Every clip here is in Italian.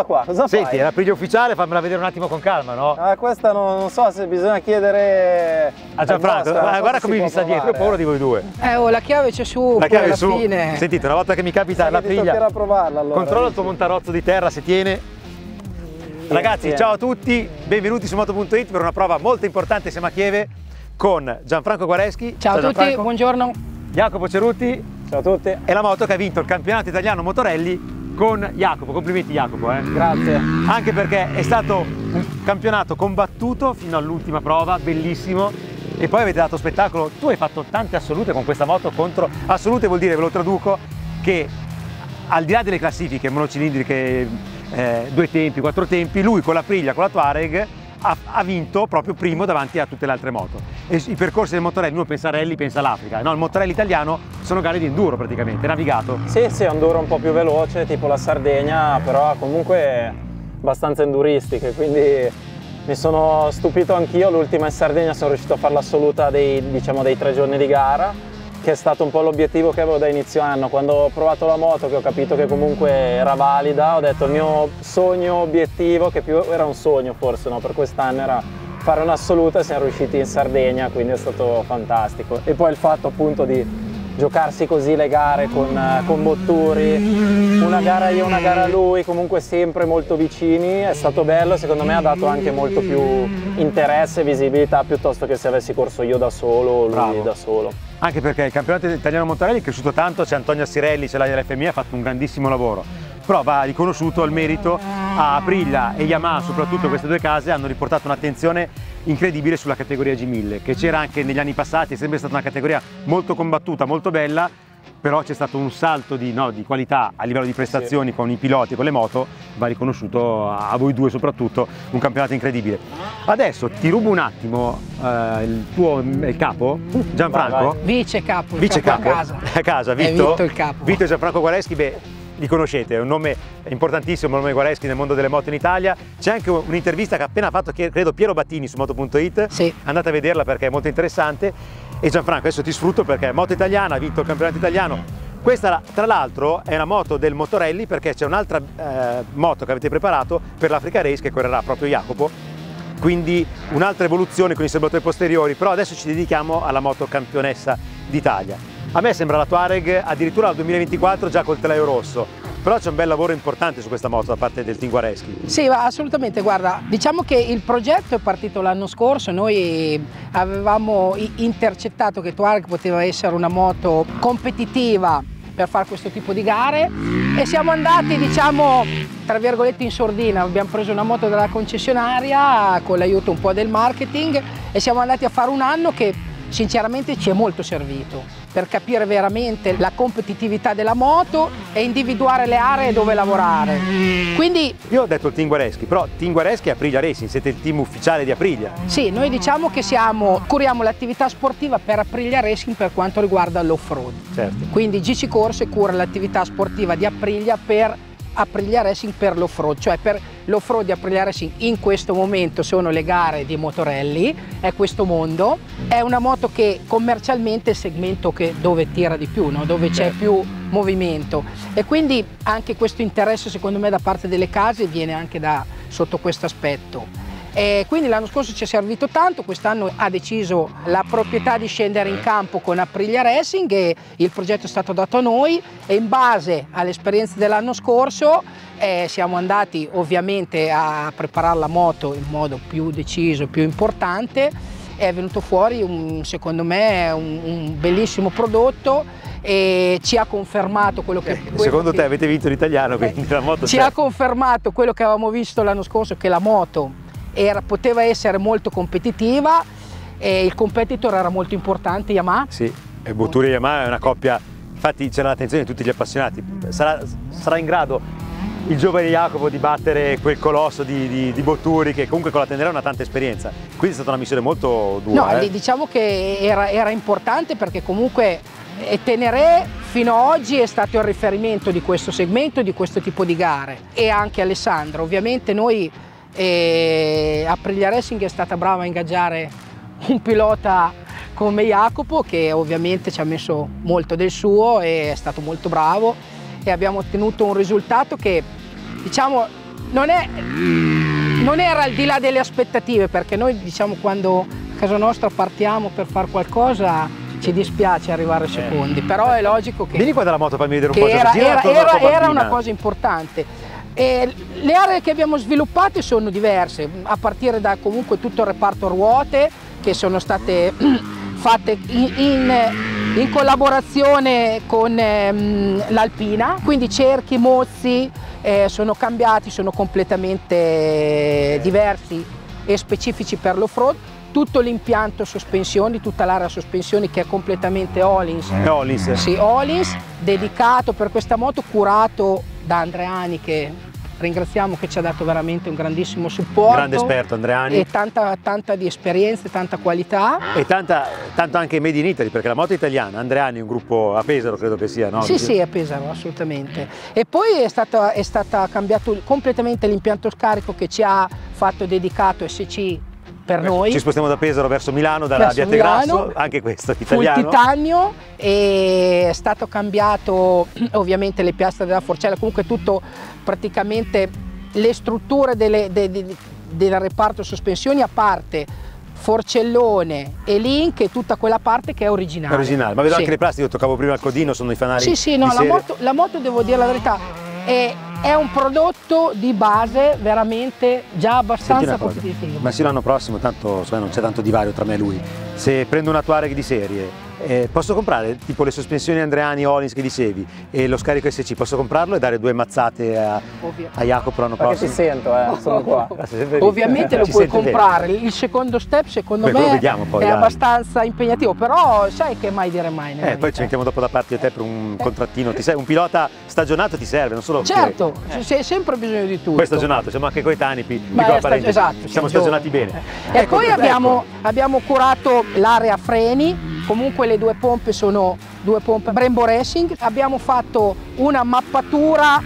Guarda qua, cosa fai? Senti, è l'Aprilia ufficiale, fammela vedere un attimo con calma, no? Questa non so se bisogna chiedere a Gianfranco, guarda come mi sta dietro, ho paura di voi due. La chiave c'è su, la chiave alla su. fine. Sentite, una volta che mi capita l'Aprilia, toccherà provarla allora. Controlla il tuo montarozzo di terra se tiene. Ragazzi, ciao a tutti, benvenuti su Moto.it per una prova molto importante. Siamo a Chieve con Gianfranco Guareschi. Ciao a tutti, Gianfranco. Buongiorno. Jacopo Cerutti. Ciao a tutti. E la moto che ha vinto il campionato italiano Motorelli con Jacopo. Complimenti Jacopo. Grazie. Anche perché è stato un campionato combattuto fino all'ultima prova, bellissimo. E poi avete dato spettacolo. Tu hai fatto tante assolute con questa moto contro... Assolute vuol dire, ve lo traduco, che al di là delle classifiche monocilindriche, 2 tempi, 4 tempi, lui con l'Aprilia, con la Touareg ha vinto proprio primo davanti a tutte le altre moto. E i percorsi del Motorelli, uno pensa a rally, pensa all'Africa, no, il Motorelli italiano sono gare di enduro praticamente, navigato. Sì, è un enduro un po' più veloce, tipo la Sardegna, però comunque abbastanza enduristiche, quindi mi sono stupito anch'io. L'ultima in Sardegna sono riuscito a fare l'assoluta dei 3 giorni di gara, che è stato un po' l'obiettivo che avevo da inizio anno. Quando ho provato la moto, che ho capito che comunque era valida, ho detto il mio sogno obiettivo, che più era un sogno forse, no, per quest'anno, era fare un'assoluta, e siamo riusciti in Sardegna, quindi è stato fantastico. E poi il fatto appunto di giocarsi così le gare con Botturi, una gara io, una gara lui, comunque sempre molto vicini, è stato bello. Secondo me ha dato anche molto più interesse e visibilità, piuttosto che se avessi corso io da solo o lui Bravo. da solo. Anche perché il campionato italiano Motorelli è cresciuto tanto, c'è Antonio Assirelli, c'è la LFMI, ha fatto un grandissimo lavoro. Però va riconosciuto il merito a Aprilia e Yamaha, soprattutto queste due case, hanno riportato un'attenzione incredibile sulla categoria G1000, che c'era anche negli anni passati, è sempre stata una categoria molto combattuta, molto bella, però c'è stato un salto di qualità a livello di prestazioni, sì, con i piloti e con le moto. Va riconosciuto a voi due soprattutto, un campionato incredibile. Adesso ti rubo un attimo il capo, Gianfranco. Vice capo a casa, Vito il capo. Vito e Gianfranco Guareschi, beh, li conoscete, è un nome importantissimo, il nome Guareschi nel mondo delle moto in Italia. C'è anche un'intervista che ha appena fatto, credo, Piero Battini su Moto.it, sì, andate a vederla perché è molto interessante. E Gianfranco, adesso ti sfrutto perché è moto italiana, ha vinto il campionato italiano. Questa tra l'altro è una moto del Motorelli, perché c'è un'altra moto che avete preparato per l'Africa Race che correrà proprio Jacopo, quindi un'altra evoluzione con i serbatoi posteriori. Però adesso ci dedichiamo alla moto campionessa d'Italia. A me sembra la Touareg addirittura al 2024 già col telaio rosso, però c'è un bel lavoro importante su questa moto da parte del team Guareschi. Sì, assolutamente, guarda, diciamo che il progetto è partito l'anno scorso. Noi avevamo intercettato che Touareg poteva essere una moto competitiva per fare questo tipo di gare e siamo andati, diciamo, tra virgolette in sordina. Abbiamo preso una moto dalla concessionaria con l'aiuto un po' del marketing e siamo andati a fare un anno che sinceramente ci è molto servito per capire veramente la competitività della moto e individuare le aree dove lavorare. Quindi io ho detto il team Guareschi, però team Guareschi e Aprilia Racing, siete il team ufficiale di Aprilia. Sì, noi diciamo che curiamo l'attività sportiva per Aprilia Racing per quanto riguarda l'off-road. Certo. Quindi GC Corse cura l'attività sportiva di Aprilia per Aprilia Racing per l'off-road, cioè per l'off-road di Aprilia Racing in questo momento sono le gare di Motorelli, è questo mondo. È una moto che commercialmente è il segmento dove tira di più, no? Dove c'è più movimento, e quindi anche questo interesse secondo me da parte delle case viene anche sotto questo aspetto. E quindi l'anno scorso ci è servito tanto, quest'anno ha deciso la proprietà di scendere in campo con Aprilia Racing e il progetto è stato dato a noi, e in base alle esperienze dell'anno scorso siamo andati ovviamente a preparare la moto in modo più deciso, più importante. È venuto fuori secondo me un bellissimo prodotto e ci ha confermato quello che... Secondo te avete vinto l'italiano, quindi la moto ci ha confermato quello che avevamo visto l'anno scorso, che la moto poteva essere molto competitiva e il competitor era molto importante, Yamaha. Sì, e Botturi e Yamaha è una coppia, infatti c'è l'attenzione di tutti gli appassionati. Sarà in grado il giovane Jacopo di battere quel colosso di Botturi, che comunque con la Tenderone ha tanta esperienza, quindi è stata una missione molto dura. No, diciamo che era importante perché comunque Tenere fino ad oggi è stato il riferimento di questo segmento, di questo tipo di gare, e anche Alessandra. Ovviamente noi Aprilia Racing è stata brava a ingaggiare un pilota come Jacopo, che ovviamente ci ha messo molto del suo e è stato molto bravo, e abbiamo ottenuto un risultato che, diciamo, non era al di là delle aspettative, perché noi diciamo quando a casa nostra partiamo per fare qualcosa ci dispiace arrivare secondi, però è logico che... Vieni qua dalla moto, fammi vedere un po'. Era una cosa importante. E le aree che abbiamo sviluppate sono diverse, a partire da comunque tutto il reparto ruote, che sono state fatte in collaborazione con l'Alpina, quindi cerchi, mozzi sono cambiati, sono completamente diversi e specifici per l'off-road. Tutto l'impianto sospensioni, tutta l'area sospensioni che è completamente Öhlins. Öhlins. Sì, Öhlins, dedicato per questa moto, curato da Andreani, che ringraziamo, che ci ha dato veramente un grandissimo supporto. Grande esperto Andreani. E tanta di esperienza, tanta qualità. E tanto anche made in Italy, perché la moto è italiana. Andreani è un gruppo a Pesaro, credo che sia, no? Sì, a Pesaro, assolutamente. E poi è stata cambiato completamente l'impianto scarico che ci ha fatto dedicato SC per noi. Ci spostiamo da Pesaro verso Milano, dalla via Tegrasso, anche questo italiano. Full titanio, e è stato cambiato ovviamente le piastre della forcella, comunque tutto praticamente le strutture del reparto sospensioni, a parte forcellone e link e tutta quella parte che è originale. Ma vedo anche le plastiche, io toccavo prima il codino, sono i fanali. Sì, no, la moto, devo dire la verità, è un prodotto di base veramente già abbastanza competitivo. Ma sì, l'anno prossimo tanto non c'è tanto divario tra me e lui. Se prendo una Touareg di serie, posso comprare tipo le sospensioni Andreani Öhlins che dicevi e lo scarico SC, posso comprarlo e dare 2 mazzate a Jacopo l'anno prossimo? Perché ti sento, sono qua. Ovviamente lo puoi comprare. Il secondo step secondo me è abbastanza impegnativo, però sai che mai dire mai. Poi ci mettiamo dopo da parte di te per un contrattino. Un pilota stagionato ti serve, non solo... Certo, c'è sempre bisogno di tutto. Poi stagionato, siamo anche coetanei, piccola parentesi. Esatto, siamo stagionati bene. E poi abbiamo curato l'area freni. Comunque le 2 pompe sono 2 pompe Brembo Racing. Abbiamo fatto una mappatura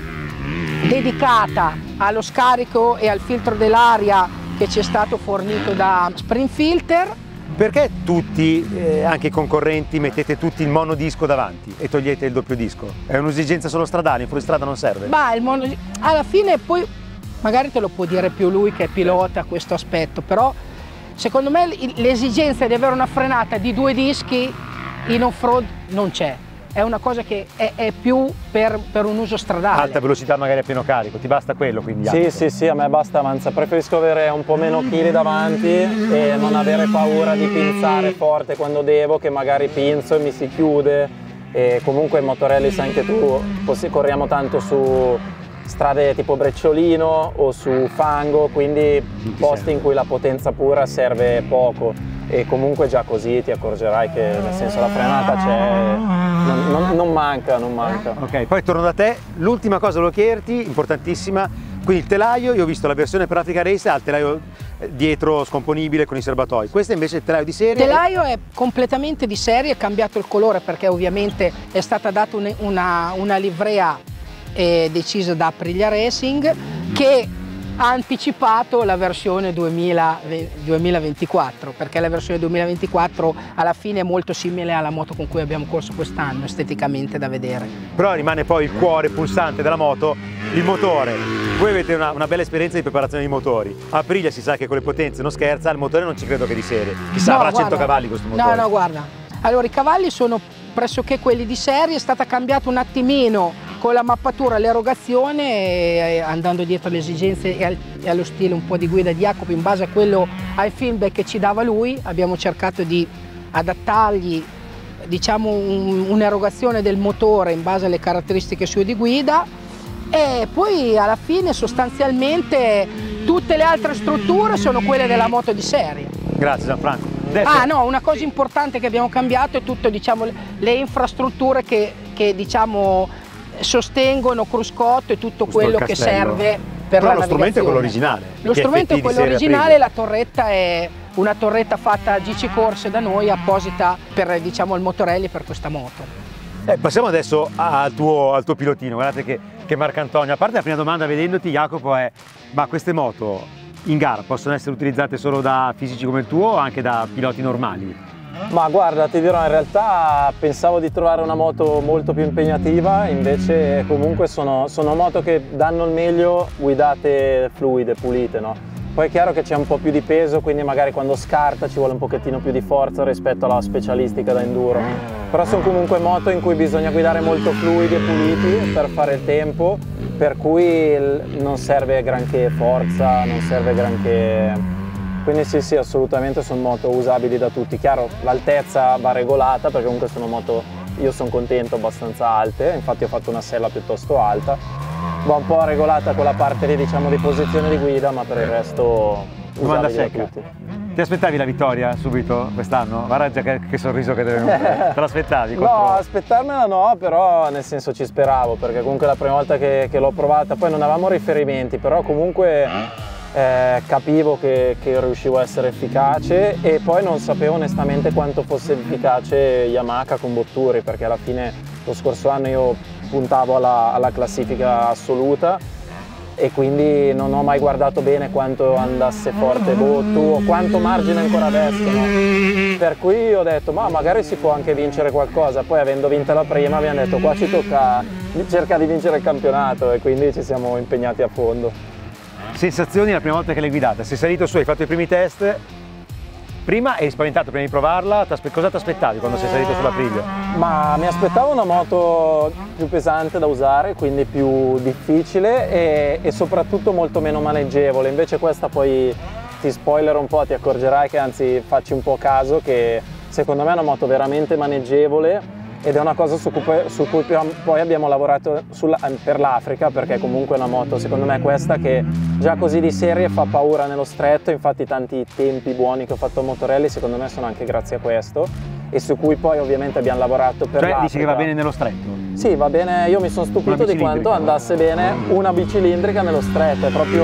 dedicata allo scarico e al filtro dell'aria che ci è stato fornito da Springfilter. Perché tutti, anche i concorrenti, mettete tutti il monodisco davanti e togliete il doppio disco? È un'esigenza solo stradale, in fuoristrada non serve? Ma alla fine poi magari te lo può dire più lui che è pilota questo aspetto, però secondo me l'esigenza di avere una frenata di 2 dischi in off-road non c'è. È una cosa che è più per un uso stradale. Alta velocità magari a pieno carico, ti basta quello quindi? Sì, a me basta avanza. Preferisco avere un po' meno chili davanti e non avere paura di pinzare forte quando devo, che magari pinzo e mi si chiude. E comunque in Motorellis anche tu, corriamo tanto su strade tipo Brecciolino o su fango, quindi posti in cui la potenza pura serve poco, e comunque già così ti accorgerai che nel senso la frenata c'è, non manca. Ok, poi torno da te, l'ultima cosa volevo chiederti, importantissima, quindi il telaio, io ho visto la versione per Africa Race, ha il telaio dietro scomponibile con i serbatoi, questo invece è il telaio di serie? Il telaio è completamente di serie, è cambiato il colore perché ovviamente è stata data una livrea decisa da Aprilia Racing, che ha anticipato la versione 2024, perché la versione 2024 alla fine è molto simile alla moto con cui abbiamo corso quest'anno, esteticamente da vedere. Però rimane poi il cuore pulsante della moto, il motore. Voi avete una bella esperienza di preparazione di motori. Aprilia si sa che con le potenze non scherza, il motore non ci credo che di serie. Chissà, avrà 100 cavalli questo motore. No, guarda. Allora, i cavalli sono pressoché quelli di serie, è stata cambiata un attimino con la mappatura, l'erogazione, andando dietro alle esigenze e allo stile un po' di guida di Jacopo, in base a quello, ai feedback che ci dava lui, abbiamo cercato di adattargli, diciamo, un'erogazione del motore in base alle caratteristiche sue di guida, e poi alla fine sostanzialmente tutte le altre strutture sono quelle della moto di serie. Grazie Gianfranco. Una cosa importante che abbiamo cambiato è tutto, diciamo, le infrastrutture che diciamo sostengono cruscotto e tutto quello che serve per la navigazione. Lo strumento è quello originale. Lo strumento è quello originale, la torretta è una torretta fatta a GC Corse da noi, apposita per, diciamo, il Motorelli, per questa moto. Passiamo adesso al tuo pilotino. Guardate che Marcantonio, a parte la prima domanda vedendoti Jacopo è: ma queste moto in gara possono essere utilizzate solo da fisici come il tuo o anche da piloti normali? Ma guarda, ti dirò, in realtà pensavo di trovare una moto molto più impegnativa, invece comunque sono moto che danno il meglio guidate fluide, pulite, no? Poi è chiaro che c'è un po' più di peso, quindi magari quando scarta ci vuole un pochettino più di forza rispetto alla specialistica da enduro. Però sono comunque moto in cui bisogna guidare molto fluidi e puliti per fare il tempo, per cui non serve granché forza, non serve granché... Quindi sì, assolutamente sono moto usabili da tutti. Chiaro, l'altezza va regolata perché comunque sono moto, io sono contento, abbastanza alte, infatti ho fatto una sella piuttosto alta. Va un po' regolata quella parte lì, diciamo, di posizione di guida, ma per il resto usabili da tutti. Ti aspettavi la vittoria subito quest'anno? Guarda già che sorriso che deve venire. Te l'aspettavi? No, aspettarmela no, però nel senso ci speravo, perché comunque la prima volta che l'ho provata, poi non avevamo riferimenti, però comunque... capivo che riuscivo a essere efficace, e poi non sapevo onestamente quanto fosse efficace Yamaha con Botturi, perché alla fine lo scorso anno io puntavo alla classifica assoluta e quindi non ho mai guardato bene quanto andasse forte Bottu o quanto margine ancora avesse, no? Per cui ho detto ma magari si può anche vincere qualcosa. Poi avendo vinto la prima abbiamo detto qua ci tocca cercare di vincere il campionato, e quindi ci siamo impegnati a fondo. Sensazioni la prima volta che l'hai guidata? Sei salito su, hai fatto i primi test, prima eri spaventato prima di provarla, cosa ti aspettavi quando sei salito sulla Aprilia? Ma mi aspettavo una moto più pesante da usare, quindi più difficile e soprattutto molto meno maneggevole, invece questa poi ti spoiler un po', ti accorgerai che anzi facci un po' caso che secondo me è una moto veramente maneggevole, ed è una cosa su cui poi abbiamo lavorato per l'Africa, perché comunque è una moto, secondo me, questa che già così di serie fa paura nello stretto. Infatti tanti tempi buoni che ho fatto a Motorelli secondo me sono anche grazie a questo, e su cui poi ovviamente abbiamo lavorato per l'Africa. Dici che va bene nello stretto? Sì, va bene, io mi sono stupito di quanto andasse bene una bicilindrica nello stretto, è proprio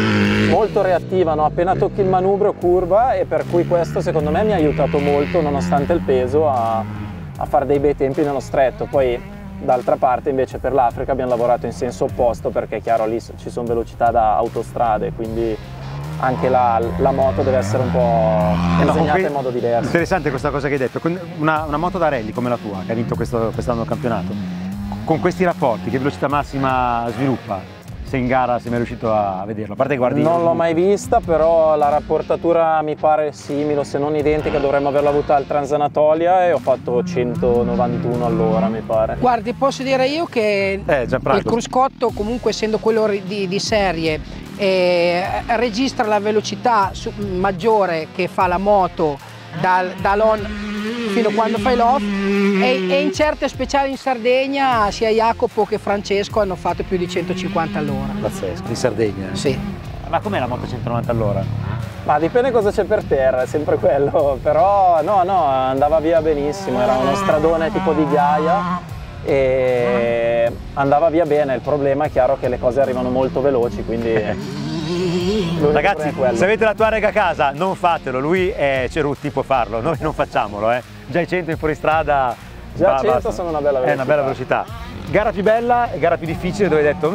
molto reattiva, no? Appena tocchi il manubrio curva, e per cui questo secondo me mi ha aiutato molto, nonostante il peso, a fare dei bei tempi nello stretto. Poi d'altra parte invece per l'Africa abbiamo lavorato in senso opposto, perché è chiaro lì ci sono velocità da autostrade, quindi anche la moto deve essere un po' disegnata in modo diverso. Interessante questa cosa che hai detto, una moto da rally come la tua che ha vinto quest'anno il campionato, con questi rapporti che velocità massima sviluppa? Se in gara sei mai riuscito a vederlo? A parte che guardi... Non l'ho mai vista, però la rapportatura mi pare simile, se non identica. Dovremmo averla avuta al Transanatolia e ho fatto 191 all'ora, mi pare. Guardi, posso dire io che il cruscotto, comunque essendo quello di serie, registra la velocità maggiore che fa la moto dall'on fino a quando fai l'off, e in certe speciali in Sardegna sia Jacopo che Francesco hanno fatto più di 150 all'ora. Pazzesco, in Sardegna? Sì. Ma com'è la moto 190 all'ora? Ma dipende cosa c'è per terra, è sempre quello, però no, andava via benissimo, era uno stradone tipo di ghiaia e andava via bene. Il problema è chiaro che le cose arrivano molto veloci, quindi... Ragazzi, se avete la Touareg a casa non fatelo, lui è Cerutti, può farlo, noi non facciamolo, Già i 100 in fuoristrada, già 100 sono una bella velocità. È una bella velocità. Gara più bella e gara più difficile dove hai detto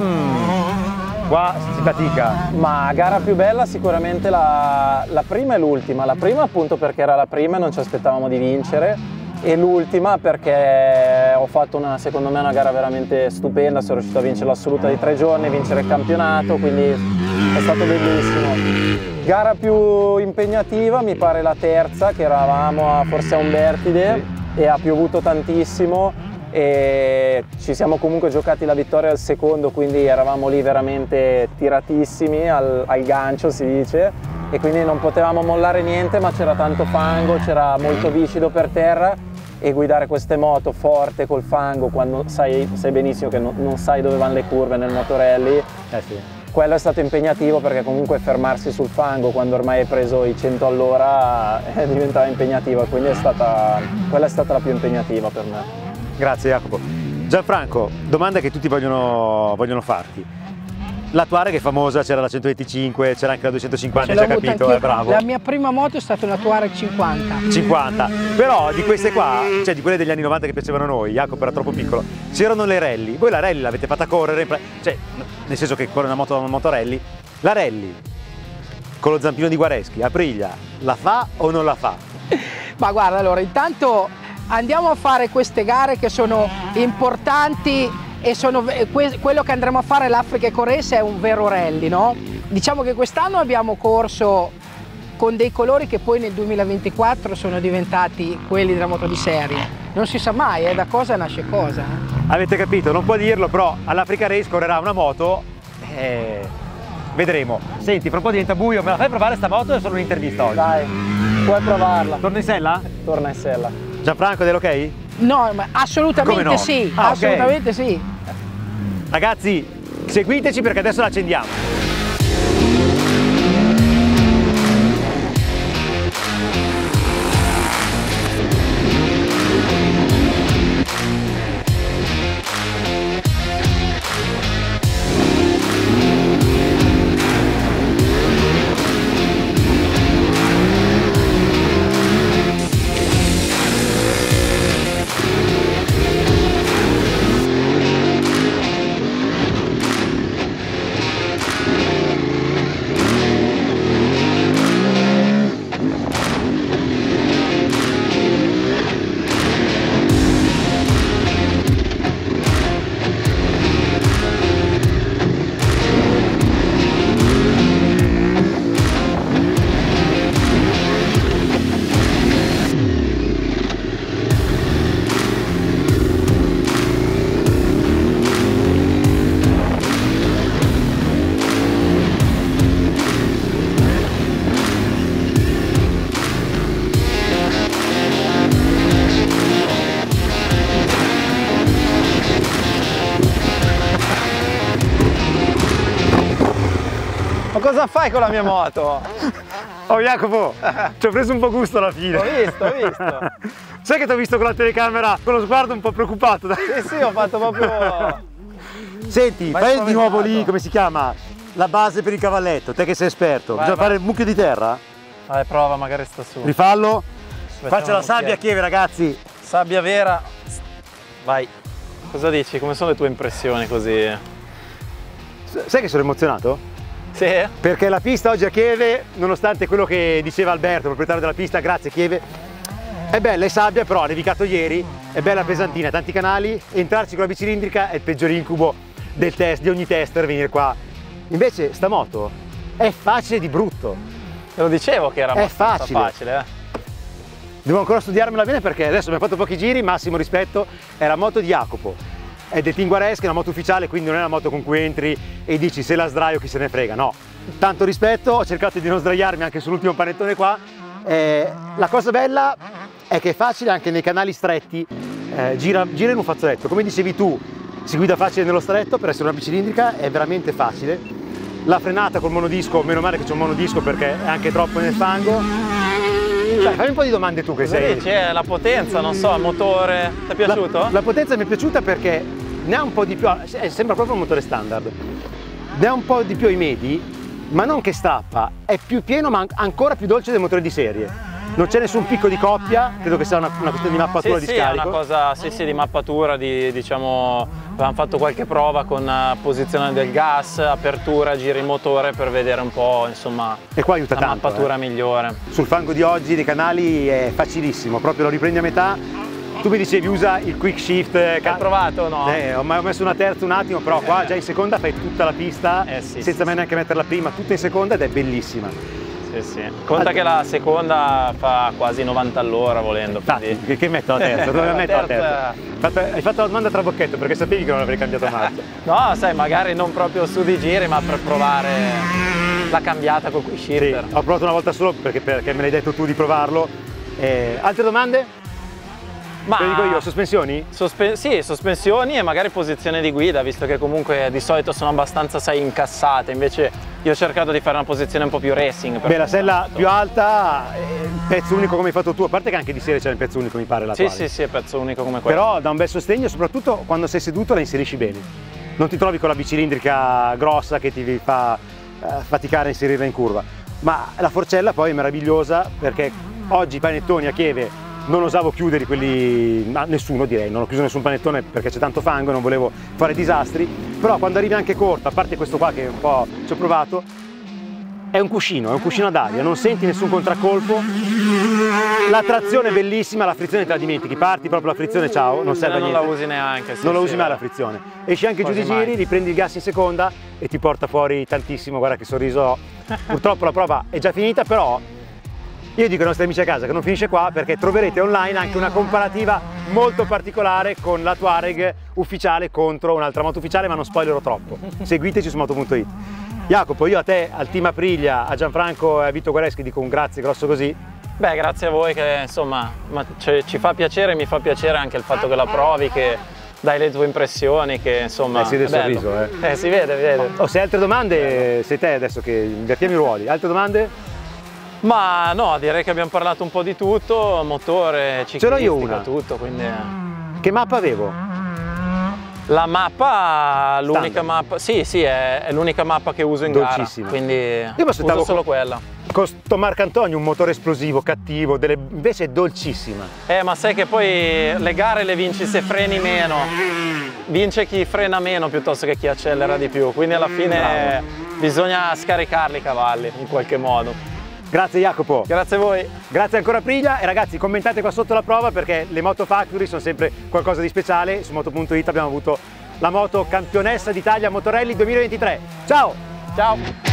qua si fatica? Ma gara più bella sicuramente la prima e l'ultima. La prima appunto perché era la prima e non ci aspettavamo di vincere, e l'ultima perché ho fatto secondo me una gara veramente stupenda, sono riuscito a vincere l'assoluta di 3 giorni, vincere il campionato, quindi è stato bellissimo. Gara più impegnativa mi pare la terza, che eravamo forse a Umbertide, e ha piovuto tantissimo e ci siamo comunque giocati la vittoria al secondo, quindi eravamo lì veramente tiratissimi al gancio, si dice, e quindi non potevamo mollare niente, ma c'era tanto fango, c'era molto viscido per terra, e guidare queste moto forte col fango quando sai benissimo che non sai dove vanno le curve nel Motorelli, sì. Quello è stato impegnativo, perché comunque fermarsi sul fango quando ormai hai preso i 100 all'ora diventava impegnativo, quindi quella è stata la più impegnativa per me. Grazie Jacopo. Gianfranco, domanda che tutti vogliono farti. La Touareg è famosa, c'era la 125, c'era anche la 250, già capito, bravo. La mia prima moto è stata una Touareg 50. 50, però di queste qua, cioè di quelle degli anni 90 che piacevano a noi, Jacopo era troppo piccolo, c'erano le rally. Voi la rally l'avete fatta correre, cioè nel senso che corre una moto rally. La rally con lo zampino di Guareschi, Aprilia, la fa o non la fa? Ma guarda, allora intanto andiamo a fare queste gare che sono importanti e quello che andremo a fare l'Africa Eco Race è un vero rally, no? Diciamo che quest'anno abbiamo corso con dei colori che poi nel 2024 sono diventati quelli della moto di serie. Non si sa mai, da cosa nasce cosa. Avete capito? Non può dirlo, però all'Africa Race correrà una moto e vedremo. Senti, fra un po' diventa buio, me la fai provare sta moto o è solo un'intervista oggi? Dai, puoi provarla. Torna in sella? Torna in sella. Gianfranco, dell'ok? No, ma assolutamente no? sì, Ah, assolutamente okay. sì. Ragazzi, seguiteci perché adesso la accendiamo. Ma cosa fai con la mia moto? Oh Jacopo, ci ho preso un po' gusto alla fine. Ho visto. Sai che ti ho visto con la telecamera con lo sguardo un po' preoccupato? Sì, ho fatto proprio... Senti, Vai fai di nuovo spaventato. lì, come si chiama? La base per il cavalletto, te che sei esperto. Vai, Bisogna vai. fare il mucchio di terra? Vai, prova, magari sta su. Rifallo. Facciamo Faccia la un sabbia a occhietto. Chieve, ragazzi. Sabbia vera. Vai. Cosa dici? Come sono le tue impressioni così? Sai che sono emozionato? Sì? Perché la pista oggi a Chieve, nonostante quello che diceva Alberto, proprietario della pista, grazie Chieve, è bella, è sabbia, però ha nevicato ieri, è bella pesantina, tanti canali, entrarci con la bicilindrica è il peggior incubo del test, di ogni tester venire qua. Invece sta moto è facile di brutto. Te lo dicevo che era È abbastanza facile. facile. Devo ancora studiarmela bene perché adesso abbiamo fatto pochi giri, massimo rispetto, è la moto di Jacopo. È del Tinguareschi, è una moto ufficiale, quindi non è una moto con cui entri e dici se la sdraio chi se ne frega, no. Tanto rispetto, ho cercato di non sdraiarmi anche sull'ultimo panettone qua. La cosa bella è che è facile anche nei canali stretti, gira in un fazzoletto. Come dicevi tu, si guida facile nello stretto, per essere una bicilindrica è veramente facile. La frenata col monodisco, meno male che c'è un monodisco perché è anche troppo nel fango. Dai, fammi un po' di domande tu che Cosa sei. dici? La potenza, non so, il motore, ti è piaciuto? La potenza mi è piaciuta perché ne ha un po' di più, sembra proprio un motore standard. Ne ha un po' di più ai medi, ma non che strappa, è più pieno ma ancora più dolce del motore di serie. Non c'è nessun picco di coppia, credo che sia una questione di mappatura di Sì, è scarico. una cosa, sì, di mappatura, diciamo, avevamo fatto qualche prova con posizione del gas, apertura, giri il motore per vedere un po', insomma, E qua aiuta la tanto. mappatura migliore. Sul fango di oggi dei canali è facilissimo, proprio lo riprendi a metà. Tu mi dicevi usa il quick shift. Hai provato o no? Ho messo una terza un attimo, però qua già in seconda fai tutta la pista Sì, senza mai neanche metterla prima, tutta in seconda ed è bellissima. Sì. Conta che la seconda fa quasi 90 all'ora volendo. Infatti, che metto la terza? Dove la metto la terza? Hai fatto la domanda a trabocchetto perché sapevi che non avrei cambiato marcia. No, sai, magari non proprio su di giri, ma per provare la cambiata con quick Sì, shifter. ho provato una volta solo perché me l'hai detto tu di provarlo. Altre domande? Ma Te lo dico io, sospensioni? sì, sospensioni e magari posizione di guida, visto che comunque di solito sono abbastanza, sai, incassate, invece io ho cercato di fare una posizione un po' più racing. Beh, la sella più alta, pezzo unico come hai fatto tu, a parte che anche di serie c'è il pezzo unico mi pare l'attuale. Sì, è pezzo unico come questo. Però dà un bel sostegno, soprattutto quando sei seduto la inserisci bene. Non ti trovi con la bicilindrica grossa che ti fa faticare a inserirla in curva. Ma la forcella poi è meravigliosa perché oggi i panettoni a Chieve non osavo chiudere quelli, ma nessuno direi, non ho chiuso nessun panettone perché c'è tanto fango e non volevo fare disastri, però quando arrivi anche corta, a parte questo qua che un po' ci ho provato, è un cuscino ad aria, non senti nessun contraccolpo, la trazione è bellissima, la frizione te la dimentichi, parti proprio la frizione, ciao, non serve a niente. Non la usi neanche. Non la usi mai la frizione. Esci anche giù di giri, riprendi il gas in seconda e ti porta fuori tantissimo, guarda che sorriso ho. Purtroppo la prova è già finita, però io dico ai nostri amici a casa che non finisce qua, perché troverete online anche una comparativa molto particolare con la Touareg ufficiale contro un'altra moto ufficiale, ma non spoilerò troppo. Seguiteci su moto.it. Jacopo, io a te, al team Aprilia, a Gianfranco e a Vito Guareschi dico un grazie grosso così. Beh, grazie a voi che insomma ci fa piacere, mi fa piacere anche il fatto che la provi, che dai le tue impressioni, che insomma si vede il sorriso, si vede. Oh, se hai altre domande, sei te adesso che invertiamo i ruoli. Altre domande? Ma no, direi che abbiamo parlato un po' di tutto, motore, ciclistica, Ce l'ho io una. tutto, quindi... Che mappa avevo? La mappa, l'unica mappa, sì, è l'unica mappa che uso in dolcissima. gara, quindi io mi aspettavo uso solo quella. Con sto Marcantonio un motore esplosivo, cattivo, invece è dolcissima. Ma sai che poi le gare le vinci se freni meno, vince chi frena meno piuttosto che chi accelera di più, quindi alla fine bisogna scaricarli i cavalli in qualche modo. Grazie Jacopo. Grazie a voi. Grazie ancora Aprilia e ragazzi commentate qua sotto la prova, perché le Moto Factory sono sempre qualcosa di speciale. Su moto.it abbiamo avuto la moto campionessa d'Italia Motorelli 2023. Ciao! Ciao!